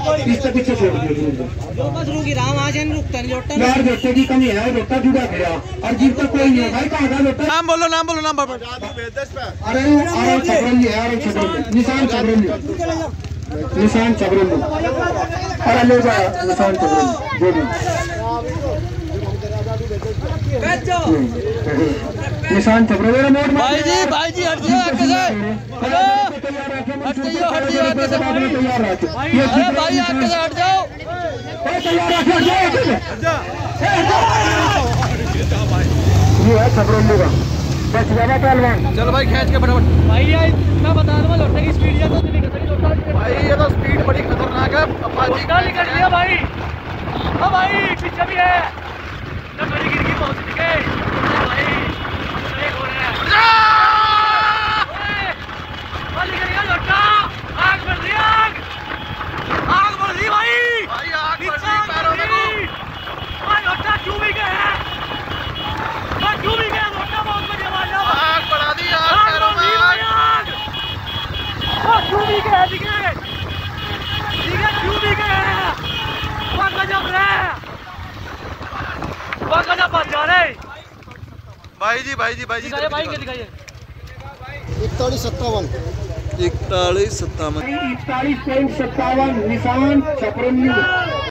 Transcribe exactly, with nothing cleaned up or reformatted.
इसके पीछे छोड़ दिया यार। रोटे की कमी है, रोटा जुड़ा गया और जीव तक कोई नहीं है भाई। कहाँ का रोटा? नाम बोलो, नाम बोलो, नाम बोलो। अरे अरे छबरली है, अरे छबरली, निशान छबरली, निशान छबरली। अरे ले जा निशान छबरली, दे दो निशान छबरली। मोड़ भाई जी, भाई जी हट जाओ आगे से। हेलो, हट जाइए, हट जाइए आगे से। अरे भाई आगे से हट जाओ। ये है छबरली का बस ज्यादा पहलवान। चलो भाई खींच के फटाफट। भाई यार मैं बता दूंगा लोटे की स्पीड या तो नहीं कर भाई ये तो स्पीड बड़ी खतरनाक है। लोटा निकल लिया भाई। हाँ भाई पीछे भी है ना, बड़ी गिर गई पहुंच गए भाई। एक हो रहा है भाई, निकल गया लोटा। आग बढ़ रही, आग आग बढ़ रही भाई। भाई आग बढ़ रही पैरों में को। भाई लोटा क्यों भी गया है, भाई क्यों भी गया लोटा। बहुत बढ़िया मार आग बढ़ा दी, आग पैरों में आग। आग क्यों भी गया, ठीक है ठीक है, क्यों भी गया। बहुत गजब है, बहुत गजब बात जा रहे। भाई जी, भाई जी, भाई जी दिखाइए भाई, क्या दिखाइए। इकतालीस सत्तावन इकतालीस सत्तावन इकतालीस पॉइंट सत्तावन निशान छपरली।